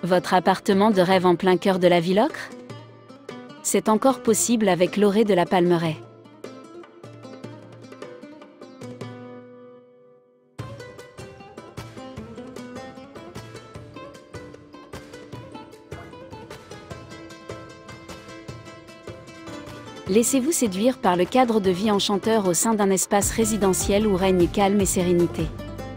Votre appartement de rêve en plein cœur de la Ville-Ocre? C'est encore possible avec Loré de la Palmeraie. Laissez-vous séduire par le cadre de vie enchanteur au sein d'un espace résidentiel où règne calme et sérénité.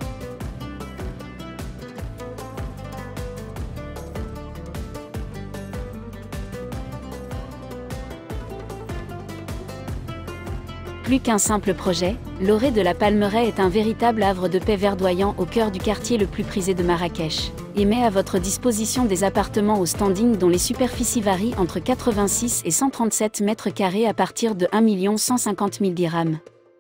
Plus qu'un simple projet, Loré de la Palmeraie est un véritable havre de paix verdoyant au cœur du quartier le plus prisé de Marrakech, et met à votre disposition des appartements au standing dont les superficies varient entre 86 et 137 mètres carrés à partir de 1 150 000 dirhams.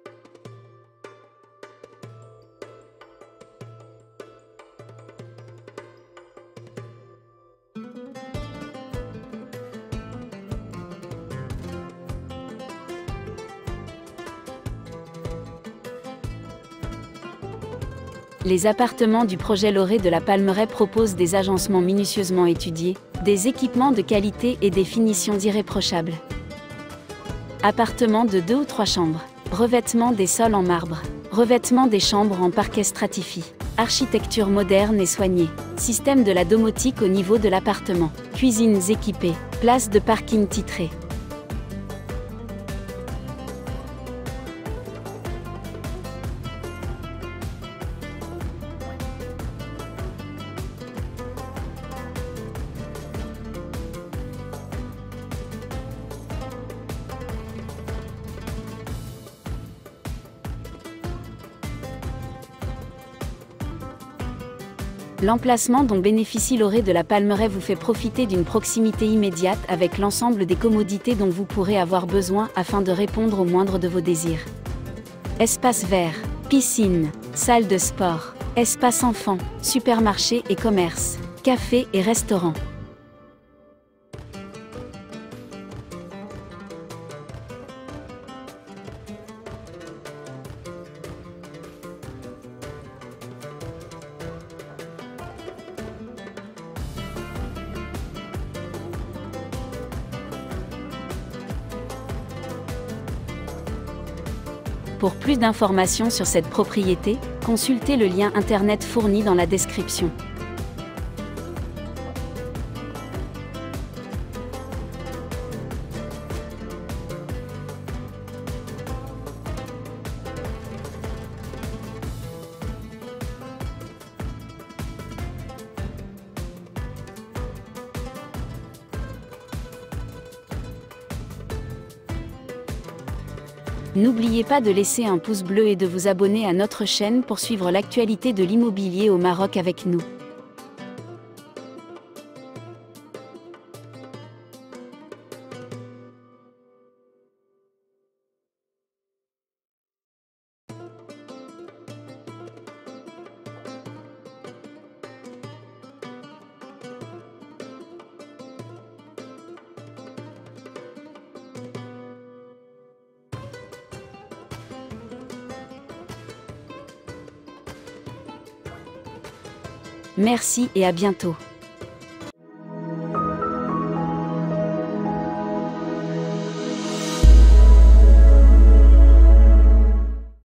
Les appartements du projet Loré de la Palmeraie proposent des agencements minutieusement étudiés, des équipements de qualité et des finitions irréprochables. Appartements de 2 ou 3 chambres. Revêtement des sols en marbre. Revêtement des chambres en parquet stratifié. Architecture moderne et soignée. Système de la domotique au niveau de l'appartement. Cuisines équipées. Place de parking titrée. L'emplacement dont bénéficie Loré de la Palmeraie vous fait profiter d'une proximité immédiate avec l'ensemble des commodités dont vous pourrez avoir besoin afin de répondre au moindre de vos désirs. Espace vert, piscine, salle de sport, espace enfants, supermarché et commerce, café et restaurant. Pour plus d'informations sur cette propriété, consultez le lien internet fourni dans la description. N'oubliez pas de laisser un pouce bleu et de vous abonner à notre chaîne pour suivre l'actualité de l'immobilier au Maroc avec nous. Merci et à bientôt.